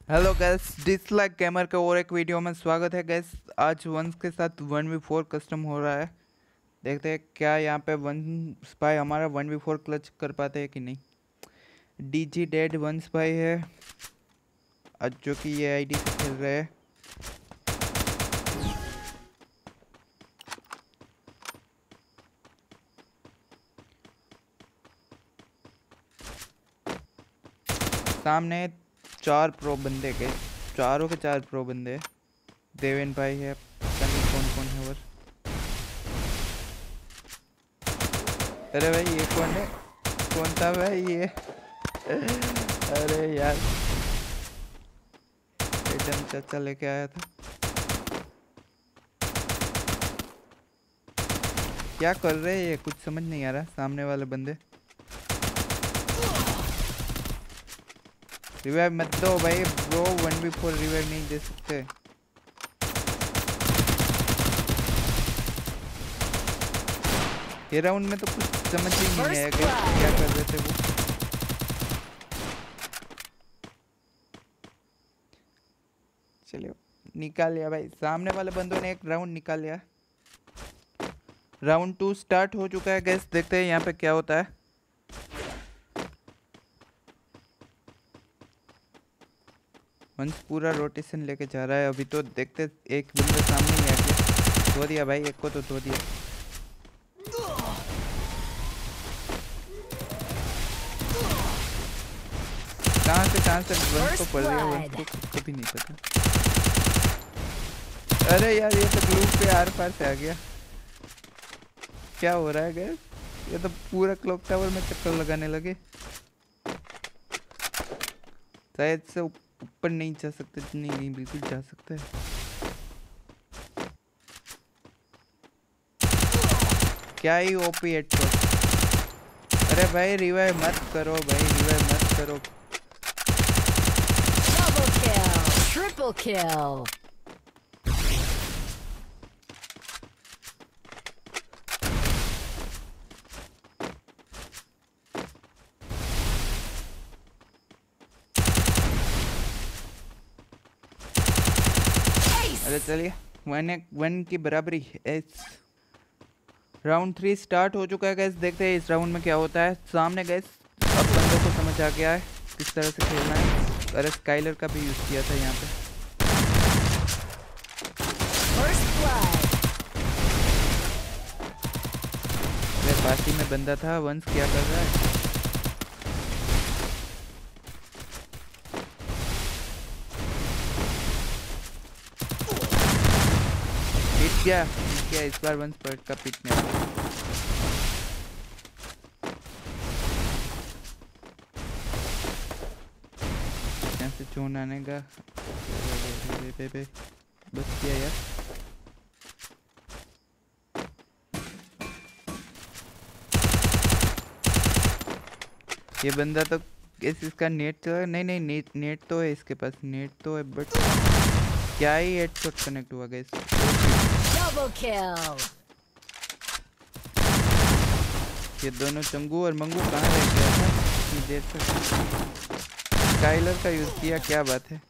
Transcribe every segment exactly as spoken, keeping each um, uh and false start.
Hello guys, dislike gamer का और एक वीडियो में स्वागत है गैस। आज वंस के साथ वन वी फोर कस्टम हो रहा है। देखते हैं क्या यहाँ पे वन स्पाई हमारा वन वी फोर क्लच कर पाते हैं कि नहीं। डीजी डेड वन स्पाई है, अज्जू की ये आईडी से खेल रहे हैं। सामने चार प्रो बंदे गए, चारों के चार प्रो बंदे। देवेन भाई है, पता नहीं कौन कौन है। और अरे भाई ये कौन है, कौन था भाई ये? अरे यार एडम चाचा लेके आया था। क्या कर रहे हैं ये, कुछ समझ नहीं आ रहा। सामने वाले बंदे रिवाइव मत दो भाई bro, one v four revive नहीं दे सकते। ये राउंड में तो कुछ समझ ही नहीं आया कि क्या कर रहे थे वो। चलिए निकाल लिया भाई, सामने वाले बंदों ने एक राउंड निकाल लिया। राउंड टू स्टार्ट हो चुका है गैस, देखते हैं यहाँ पे क्या होता है। वंस पूरा रोटेशन लेके जा रहा है अभी तो। देखते एक बंदा सामने ही आ गया, धो दिया भाई, एक को तो धो दिया। कहाँ से कहाँ से वंस को पड़ रही है, वंस को खुद को भी नहीं पता। अरे यार ये तो ग्लू पे आर पार से आ गया। क्या हो रहा है गैस, ये तो पूरा क्लॉक टावर में चक्कर लगाने लगे। शायद से ऊपर नहीं जा सकते। नहीं नहीं बिल्कुल जा सकते हैं। क्या ही ओपी हेड शॉट। अरे भाई रिवाइव मत करो भाई, रिवाइव मत करो। Double kill, triple kill. अरे चलिए वन एक वन की बराबरी है। राउंड थ्री स्टार्ट हो चुका है गैस, देखते हैं इस राउंड में क्या होता है। सामने गैस अब बंदों को समझ आ गया है किस तरह से खेलना है। अरे स्काइलर का भी यूज किया था यहाँ पे। अरे पार्टी में बंदा था, वंस क्या कर रहा है। क्या क्या इस बार वंस पर का पीटने वाला। यहाँ से चोन आने का बस किया यार। ये बंदा तो इस इसका नेट तो नहीं नहीं नेट नेट तो है इसके पास, नेट तो है बट क्या ही हेडशॉट कनेक्ट हुआ गैस। Double kill. ये दोनों चंगू और मंगू कहाँ रह गया था इतनी देर तक। स्काइलर का यूज किया, क्या बात है।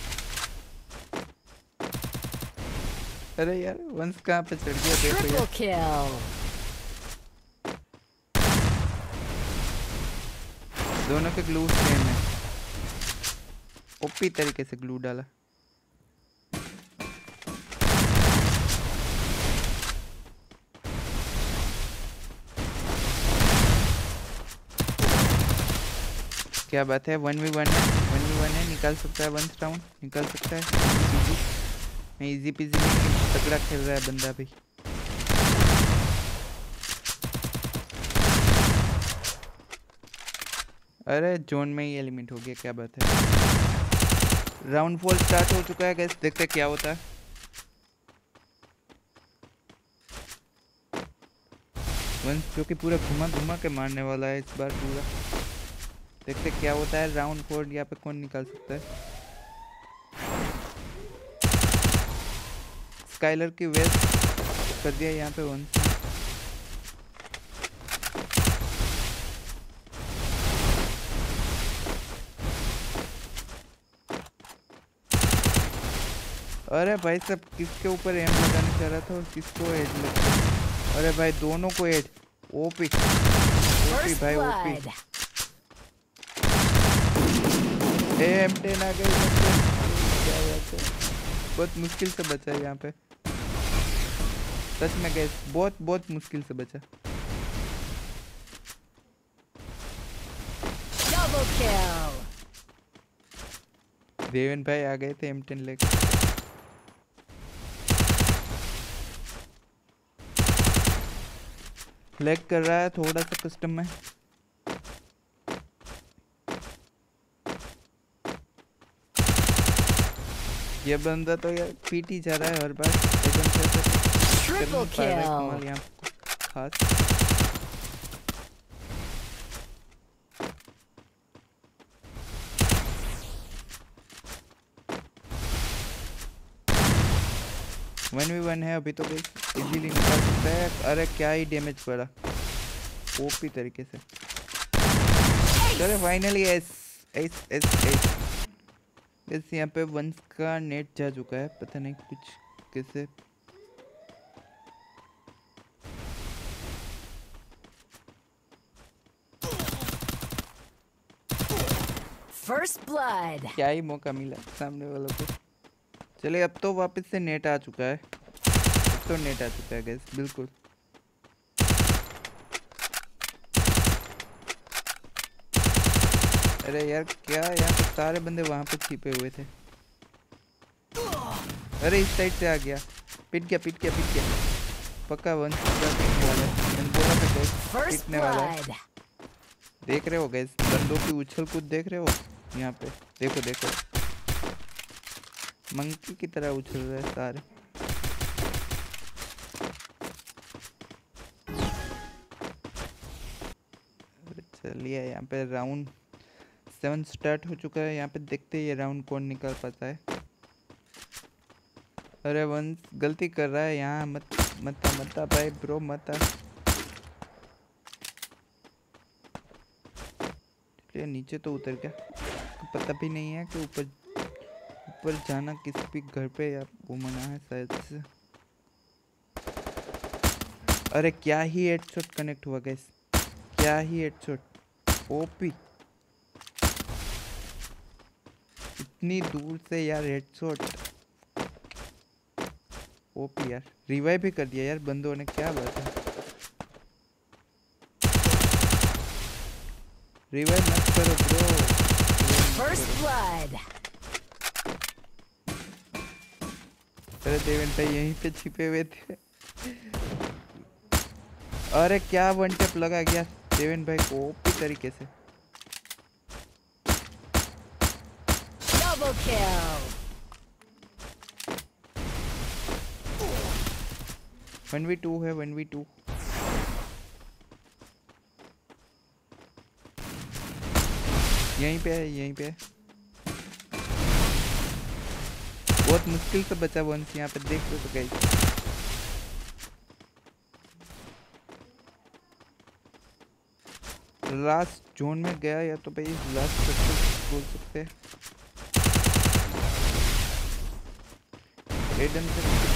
अरे यार वंस कहाँ पे चढ़ गया देखो यार। दोनों के ग्लू सेम है, ओपी तरीके से ग्लू डाला। क्या बात है, वन वी वन है, वन वी वन है, निकाल सकता है वन राउंड, निकाल सकता है। नहीं इजी पीजी नहीं, तगड़ा खेल रहा है बंदा भी। अरे जोन में ही एलिमेंट हो गया, क्या बात है। राउंड फोर स्टार्ट हो चुका है गैस, देखते क्या होता है। वंस जो कि पूरा घुमा घुमा के मारने वाला है इस बार पूरा। देखते क्या होता है। राउंड फोर यहाँ पे कौन निकाल सकता है। स्काइलर की वेस्ट कर दिया यहाँ पे वंस। अरे भाई सब किसके ऊपर एम लगाने चाह रहा था और किसको हेड लग गया। अरे भाई दोनों को हेड। ओपी ओपी भाई ओपी। एम टेन आ गई। क्या बात है, बहुत मुश्किल से बचा यहाँ पे। सच में गैस बहुत बहुत मुश्किल से बचा। Double kill. देवेन भाई आ गए थे एम टेन लेकर। लैग कर रहा है थोड़ा सा कस्टम में। ये बंदा तो यार पीटी जा रहा है हर बार। एकदम से Triple kill. कमाल यहाँ खास। वन वी वन है अभी तो इजीली निकाल सकता है। अरे क्या ही डैमेज पड़ा ओपी तरीके से। चलो finally S S S S S. यहाँ पे वंस का नेट जा चुका है, पता नहीं कुछ कैसे। First blood. क्या ही मौका मिला सामने वालों को। चलिए अब तो वापस से नेट आ चुका है। अब तो नेट आ चुका है गैस बिल्कुल। अरे यार क्या यहाँ पे सारे बंदे वहां पे छिपे हुए थे। अरे इस साइड से आ गया। पिट गया पिट गया पिट गया। पक्का वन पिटने वाला है। मैंने बोला था गैस पिटने वाला है। देख रहे हो गैस बंदों की उछल कूद देख रहे हो यहाँ पे। देखो देखो मंकी की तरह उछल रहे हैं सारे। चलिए यहाँ पे राउंड सेवन स्टार्ट हो चुका है। यहाँ पे देखते हैं ये राउंड कौन निकाल पाता है। अरे वंस गलती कर रहा है यहाँ। मत मत मत भाई ब्रो मत। चलिए नीचे तो उतर गया। पता भी नहीं है कि ऊपर ऊपर जाना किसी भी घर पे या वो मना है शायद से। अरे क्या ही हेडशॉट कनेक्ट हुआ गैस। क्या ही हेडशॉट ओपी। इतनी दूर से यार हेडशॉट ओपी यार। रिवाइव भी कर दिया यार बंदों ने, क्या बात है। रिवाइव मत करो ब्रो। First blood. अरे देवेन भाई यहीं पे छिपे हुए थे। अरे क्या वन टैप लगा गया देवेन भाई को ओपी तरीके से। Double kill. One v two है वन वी टू। यहीं पे है यहीं पे है। बहुत मुश्किल से बचा वंस यहाँ पे देख लो तो गाइस। लास्ट जोन में गया या तो भाई लास्ट सक्सेस बोल सकते हैं। एडम से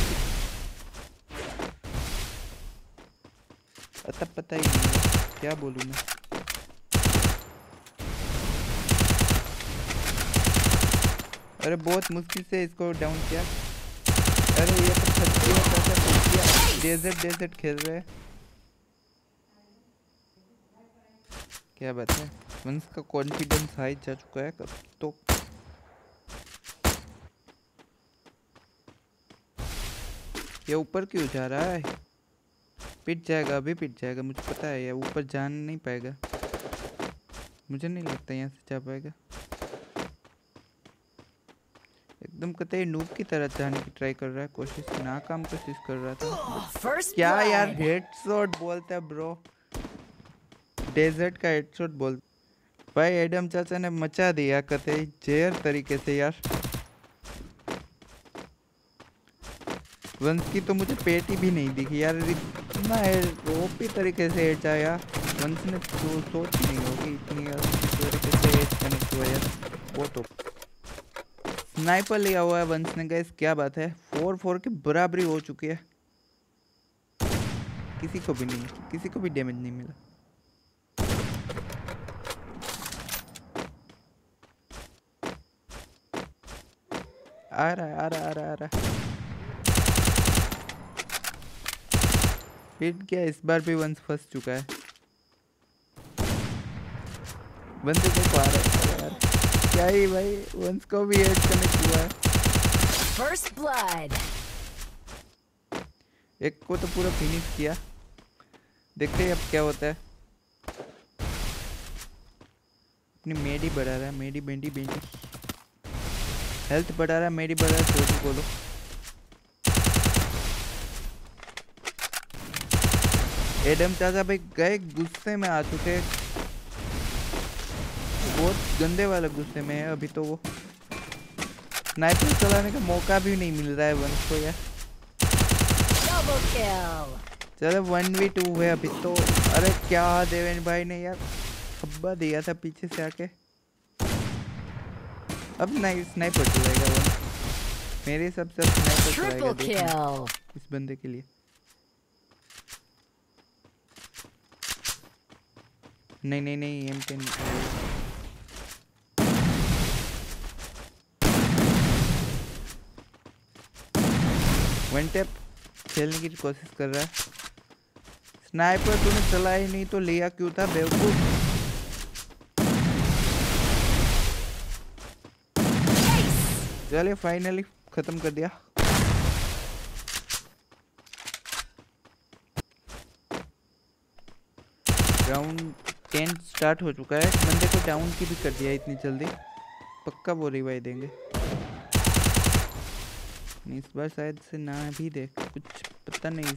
अतः पता ही नहीं है क्या बोलूँ मैं। अरे बहुत मुश्किल से इसको डाउन किया। अरे ये तो छत्तीस कैसे किया। डेजर्ट डेजर्ट खेल रहे हैं। क्या बात है वंस का कॉन्फिडेंस हाई जा चुका है कब तो। ये ऊपर क्यों जा रहा है। पिट जाएगा अभी पिट जाएगा मुझे पता है। ये ऊपर जान नहीं पाएगा। मुझे नहीं लगता यहाँ से जा पाएगा। एकदम कतई नूब की तरह जाने की ट्राई कर रहा है। कोशिश नाकाम कोशिश कर रहा था। क्या यार हेडशॉट बोलता है ब्रो। डेजर्ट का हेडशॉट बोल। भाई एडम चाचा ने मचा दिया कतई जेर तरीके से यार। वंस की तो मुझे पेटी भी नहीं दिखी यार। इतना ओपी तरीके से हेड आया। वंस ने तो सोच नहीं होगी इतनी तरीके से हेड कनेक्ट हुआ यार। वो तो स्नाइपर लिया हुआ है वंश ने गाइस, क्या बात है। फोर फोर की बराबरी हो चुकी है। किसी को भी नहीं, किसी को भी डैमेज नहीं मिला। आ रहा है आ रहा है आ रहा है आ रहा है। हिट किया, इस बार भी वंश फंस चुका है। बंदे को आ रहा है यार, क्या ही भाई, वंश को भी एज कनेक्ट हुआ है। First blood. एक को तो पूरा फिनिश किया, देखते हैं अब क्या होता है। अपनी मेडी बढ़ा रहा है, मेडी बेंडी बेंडी हेल्थ बढ़ा रहा है, मेडी बढ़ा रहा है, जो भी बोलो। एडम चाचा भाई गए गुस्से में आ चुके, बहुत गंदे वाले गुस्से में है अभी तो वो। स्नाइपर चलाने का मौका भी नहीं मिल रहा है वंश को यार। Double kill. चलो वन वी टू है अभी तो। अरे क्या देवेन भाई ने यार खब्बा दिया था पीछे से आके। अब नहीं स्नाइपर चलाएगा वो, मेरे हिसाब से स्नाइपर चलाएगा Triple kill. इस बंदे के लिए। नहीं नहीं नहीं एम टेन वन टैप खेलने की कोशिश कर रहा है। स्नाइपर तूने चलाया ही नहीं तो लिया क्यों था बेवकूफ। चलिए फाइनली खत्म कर दिया। राउंड टेन स्टार्ट हो चुका है। बंदे को डाउन की भी कर दिया इतनी जल्दी, पक्का वो रिवाइव देंगे। नहीं इस बार शायद से ना भी दे, कुछ पता नहीं।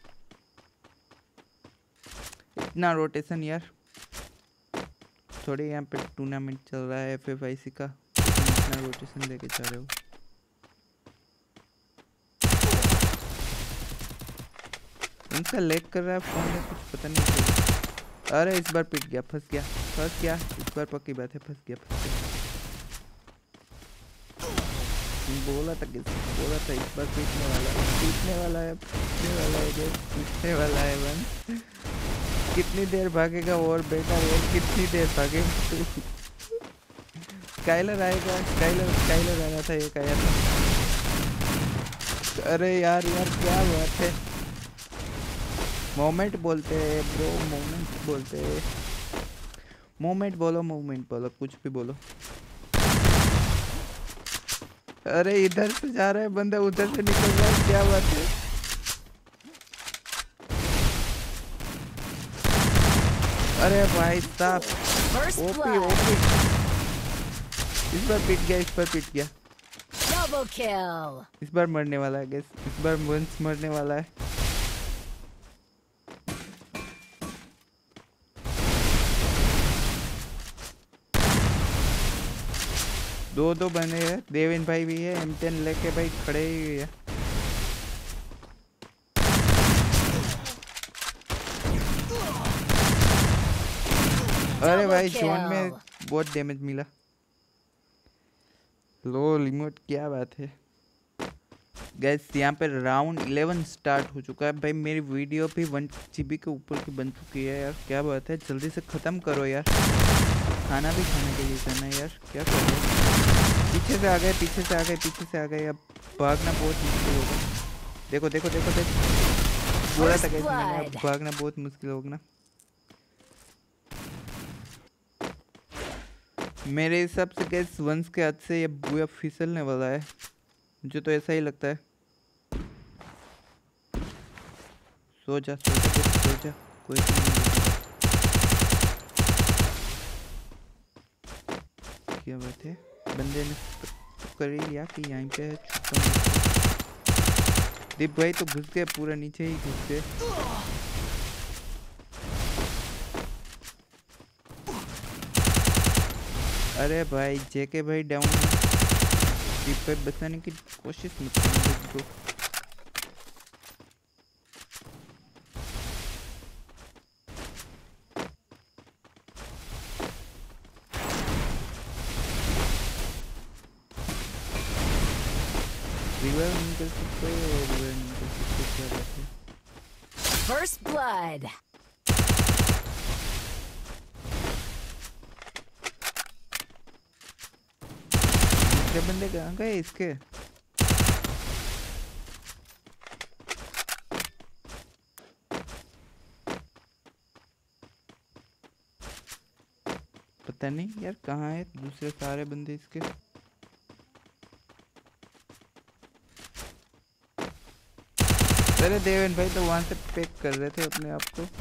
इतना रोटेशन यार, थोड़ी यहाँ पे टूर्नामेंट चल रहा है एफ एफ आई सी का, इतना रोटेशन लेके जा रहे हो। उनका लैग कर रहा है फोन में, कुछ पता नहीं चल। अरे इस बार पिट गया, फंस गया फंस गया इस बार पक्की बात है, फंस गया फंस गया। बोला था किस बोला था इस बार पीटने वाला है, पीटने वाला है पीटने वाला है पीटने वाला है वन। कितनी देर भागेगा और बेटा, और कितनी देर भागेगा तू। स्काइलर आएगा, स्काइलर स्काइलर आया था, एक आया था। अरे यार यार क्या बात है। मोमेंट बोलते हैं ब्रो, मोमेंट बोलते हैं। मोमेंट बोलो मोमेंट बोलो, कुछ भी बोलो। अरे इधर से जा रहा है बंदा, उधर से निकल रहा है, क्या बात है। अरे भाई साहब ओपी ओपी। इस बार पिट गया, इस बार पिट गया। Double kill. इस बार मरने वाला है गैस, इस बार वंस मरने वाला है। दो दो बने हैं, देवेन भाई भी है, एम टेन लेके भाई खड़े ही है। अरे भाई जोन में बहुत डैमेज मिला। लो लिमिट, क्या बात है गैस। यहाँ पे राउंड इलेवन स्टार्ट हो चुका है भाई। मेरी वीडियो भी वन जीबी के ऊपर की बन चुकी है यार, क्या बात है। जल्दी से ख़त्म करो यार, खाना भी खाने के लिए जाना है यार, क्या कर रहे हो। पीछे से आ गए पीछे से आ गए पीछे से आ गए, अब भागना बहुत मुश्किल होगा। देखो देखो देखो देखो, बोला था कैसे मैंने, अब भागना बहुत मुश्किल होगा। मेरे हिसाब से गैस वंश के हाथ से ये बुआ फिसलने वाला है, मुझे तो ऐसा ही लगता है। सो जा सो जा सो जा, कोई नहीं। क्या बात है, बंदे ने कर ही लिया कि यहीं पे है। दीप भाई तो घुस गए, पूरा नीचे ही घुस गए। अरे भाई जेके भाई डाउन है, दीप भाई बचाने की कोशिश मत करना। रिवाइव नहीं कर सकते और रिवाइव नहीं कर सकते, क्या बात है। First blood. दूसरे बंदे कहाँ गए इसके? पता नहीं यार कहाँ है दूसरे सारे बंदे इसके। अरे देवेन भाई तो वहां से पैक कर रहे थे अपने आप को।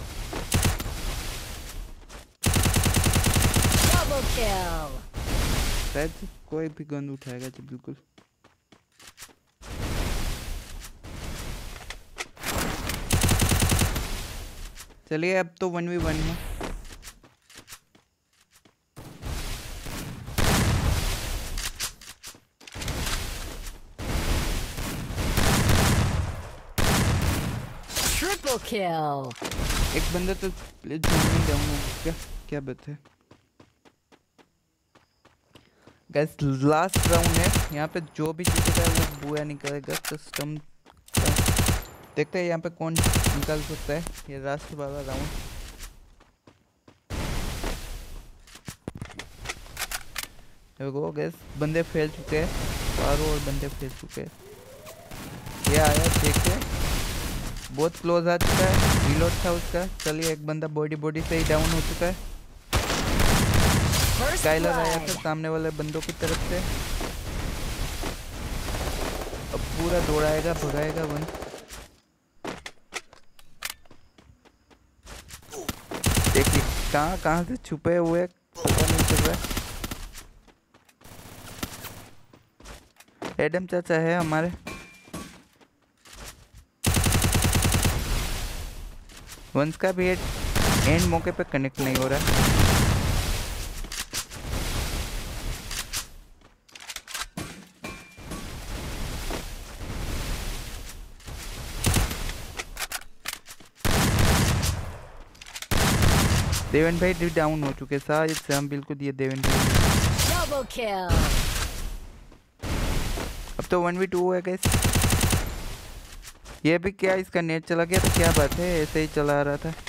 Double kill. शायद कोई भी गन उठाएगा जी, बिल्कुल। चलिए अब तो वन वी वन है। Triple kill. एक बंदा तो नहीं जाऊंगा, क्या क्या बात है। गैस लास्ट राउंड है यहाँ पे, जो भी जीतेगा वो बुआ निकलेगा कस्टम का। देखते हैं यहाँ पे कौन निकाल सकता है ये लास्ट वाला राउंड। देखो गैस बंदे फैल चुके हैं, चारों और बंदे फैल चुके हैं। ये आया देखिए, बहुत क्लोज आ चुका है, रिलोड था उसका। चलिए एक बंदा बॉडी बॉडी से ही डाउन हो चुका है। स्काइलर आया था सामने वाले बंदों की तरफ से, अब पूरा दौड़ाएगा भगाएगा वन। देखिए कहाँ कहाँ से छुपे हुए पता नहीं चल रहा है। एडम चाचा है हमारे, वंस का भी एंड मौके पे कनेक्ट नहीं हो रहा है। देवेन भाई भी डाउन हो चुके शायद से, हम बिल्कुल दिए देवेन भाई। Double kill. अब तो वन वी टू है गाइस। ये भी क्या इसका नेट चला गया तो क्या बात है, ऐसे ही चला रहा था।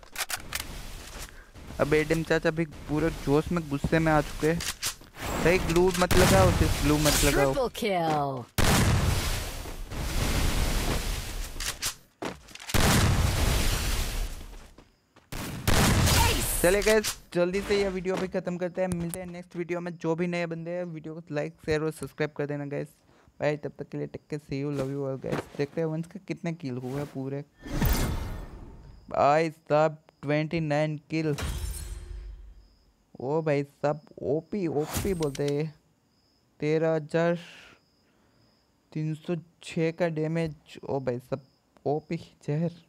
अब एडम चाचा भी पूरे जोश में गुस्से में आ चुके हैं। भाई ग्लू मत लगाओ, सिर्फ ग्लू मत लगाओ। Triple kill. चले गाइस जल्दी से ये वीडियो भी खत्म करते हैं, मिलते हैं नेक्स्ट वीडियो में। जो भी नए बंदे हैं वीडियो को लाइक शेयर और सब्सक्राइब कर देना गाइस। भाई तब तक के लिए take care, see you, love you all guys. देखते हैं वंस का कितने किल हुआ पूरे। भाई साहब ट्वेंटी नाइन किल। ओ भाई साहब ओपी ओपी बोलते हैं। तेरह हजार तीन सौ छः का डैमेज। ओ भाई साहब ओपी जहर।